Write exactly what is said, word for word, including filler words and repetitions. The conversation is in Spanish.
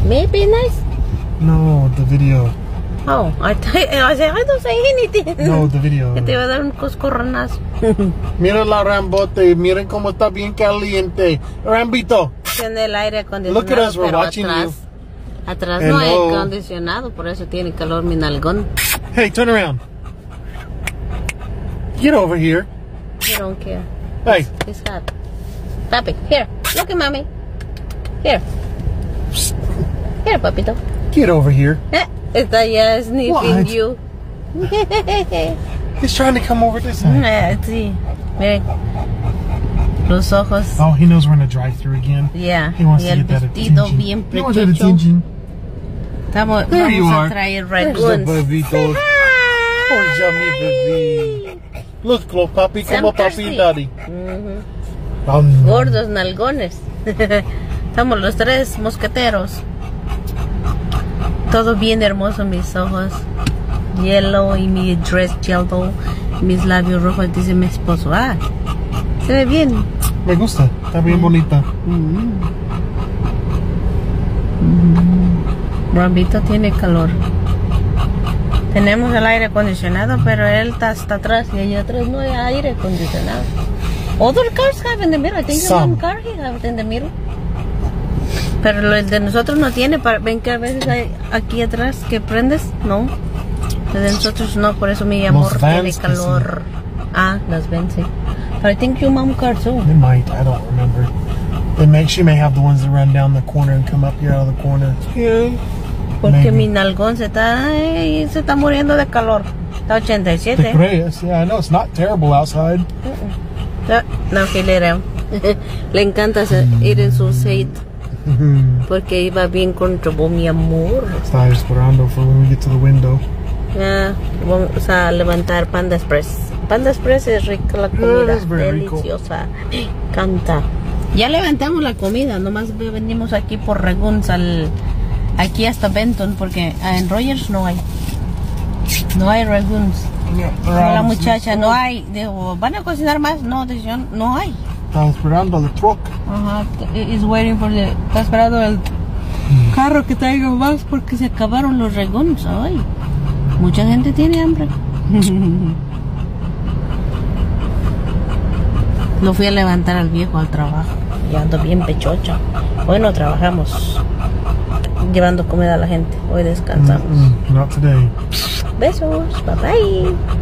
Maybe nice? No, the video. Oh, I, I said, I don't say anything. No, the video. Que te va a dar un coscorronazo. Mira la Rambote, miren cómo está bien caliente. Rambito. Tiene el aire acondicionado. Look at us, we're pero watching atrás, you. Atrás Hello. no hay acondicionado, por eso tiene calor mi nalgón. Hey, turn around. Get over here. You don't care. Hey. It's hot. Papi, here. Look at mommy. Here. Here, papito. Get over here. Eh, está ya sniffing What? you. He's trying to come over this side. Eh, sí. Miren. Los ojos. Oh, he knows we're in a drive-thru again. Yeah. He wants Y to el get that vestido attention. bien He wants that pechocho. attention. Estamos, There vamos you a are. traer There's the raccoons. bebito. Oh, yummy baby. Look, Clo, papi, Sam como papi thirsty. y daddy. Ujú. Um, Gordos nalgones. Estamos los tres mosqueteros. Todo bien hermoso, mis ojos yellow y mi dress yellow, mis labios rojos, dice mi esposo. Ah, se ve bien. Me gusta, está bien bonita. Mm. Mm. Rambito tiene calor. Tenemos el aire acondicionado, pero él está hasta atrás y allá atrás no hay aire acondicionado. Other cars have in the middle. I think the one car he have it in the middle. Pero el de nosotros no tiene. Ven que a veces hay aquí atrás que prendes. No. El de nosotros no. Por eso mi amor tiene calor. Ah, las ven, sí. But I think your mom car too. It might. I don't remember. They may, she may have the ones that run down the corner and come up here out of the corner. Yeah. Porque Maybe. mi nalgón se está, ay, se está muriendo de calor. Está ochenta y Te siete. crees? Yeah, I know it's not terrible outside. No, no, que le era. Le encanta hacer- ir en su aceite. Porque iba bien controlado, mi amor. Estaba esperando for when we get to the window. Ya, vamos a levantar Panda Express. Panda Express es rica la comida, it's very rico. deliciosa. Canta. Ya levantamos la comida, nomás venimos aquí por Raguns al aquí hasta Benton porque en Rogers no hay. No hay Raguns. La muchacha no hay. Digo, ¿van a cocinar más? No, dice, no hay. Estaba esperando el truck. Ajá, is waiting for the, está esperando el carro que traiga más porque se acabaron los Raguns. Ay, mucha gente tiene hambre. Lo fui a levantar al viejo al trabajo. Y ando bien pechocha. Bueno, trabajamos llevando comida a la gente. Hoy descansamos. Mm-mm, not today. Besos, bye bye.